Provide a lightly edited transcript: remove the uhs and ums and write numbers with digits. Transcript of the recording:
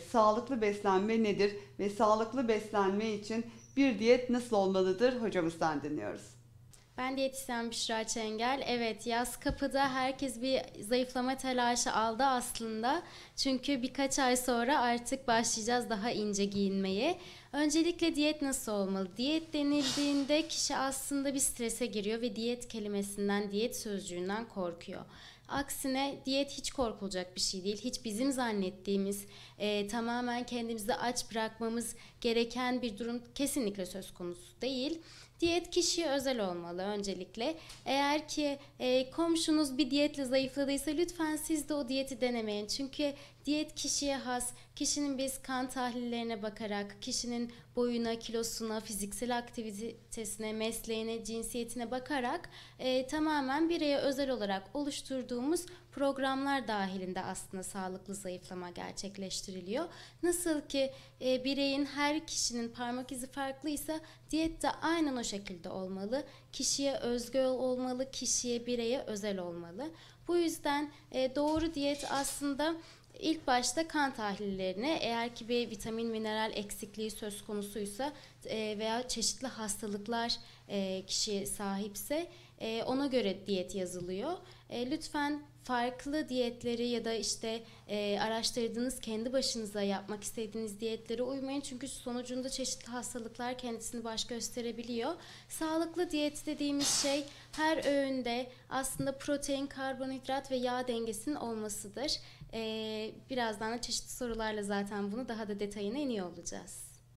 sağlıklı beslenme nedir ve sağlıklı beslenme için bir diyet nasıl olmalıdır hocamızdan dinliyoruz. Ben diyetisyen Büşra Çengel. Evet, yaz kapıda herkes bir zayıflama telaşı aldı aslında. Çünkü birkaç ay sonra artık başlayacağız daha ince giyinmeye. Öncelikle diyet nasıl olmalı? Diyet denildiğinde kişi aslında bir strese giriyor ve diyet kelimesinden, diyet sözcüğünden korkuyor. Aksine diyet hiç korkulacak bir şey değil. Hiç bizim zannettiğimiz tamamen kendimizi aç bırakmamız gereken bir durum kesinlikle söz konusu değil. Diyet kişiye özel olmalı öncelikle. Eğer ki komşunuz bir diyetle zayıfladıysa lütfen siz de o diyeti denemeyin. Çünkü diyet kişiye has. Kişinin biz kan tahlillerine bakarak, kişinin boyuna, kilosuna, fiziksel aktivitesine, mesleğine, cinsiyetine bakarak tamamen bireye özel olarak oluşturduğumuz programlar dahilinde aslında sağlıklı zayıflama gerçekleştiriliyor. Nasıl ki bireyin, her kişinin parmak izi farklıysa diyet de aynen o şekilde olmalı. Kişiye özgü olmalı, kişiye, bireye özel olmalı. Bu yüzden doğru diyet aslında İlk başta kan tahlillerine, eğer ki bir vitamin mineral eksikliği söz konusuysa veya çeşitli hastalıklar kişi sahipse ona göre diyet yazılıyor. Lütfen farklı diyetleri ya da işte araştırdığınız, kendi başınıza yapmak istediğiniz diyetlere uymayın. Çünkü sonucunda çeşitli hastalıklar kendisini baş gösterebiliyor. Sağlıklı diyet dediğimiz şey her öğünde aslında protein, karbonhidrat ve yağ dengesinin olmasıdır. Birazdan da çeşitli sorularla zaten bunu daha da detayına iniyor olacağız.